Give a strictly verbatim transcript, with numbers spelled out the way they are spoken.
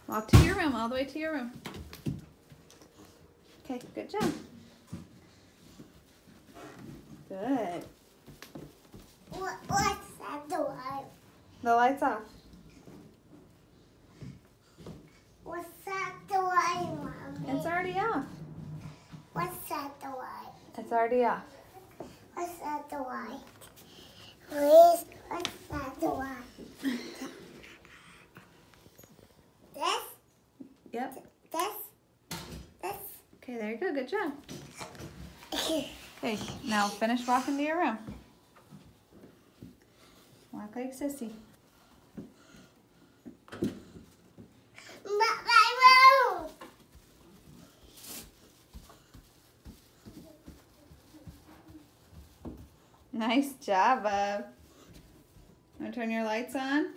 Walk to your room, all the way to your room. Okay, good job. Good. What, what's that door? The light's off. What's that door, Mommy? It's already off. What's that door? It's already off. What's that door? Please, what's that door? This? Yep. This? This? Okay, there you go. Good job. Okay, now finish walking to your room. Walk like Sissy. But my room! Nice job, Bub. Want to turn your lights on?